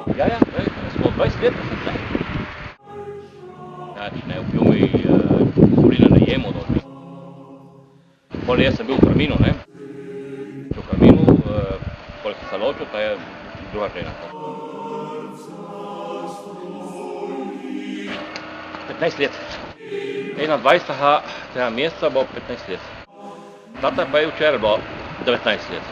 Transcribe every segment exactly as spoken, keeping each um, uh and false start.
Ja, ja, ne, smo dvajset let, ne. Znači, ne, v filmi uh, Solina ne jemo od njih. Pol jaz sem bil v Karminu, ne. V Karminu, uh, pol sem se ločil, ta je druga žena. petnajst let. enaindvajsetega tega meseca bo petnajst let. Tata pa je včeraj bilo devetnajst let.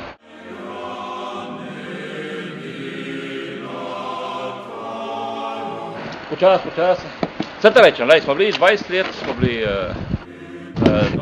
Počas, počas. Vse te rečem, lej, smo bili dvajset let, smo bili uh, uh,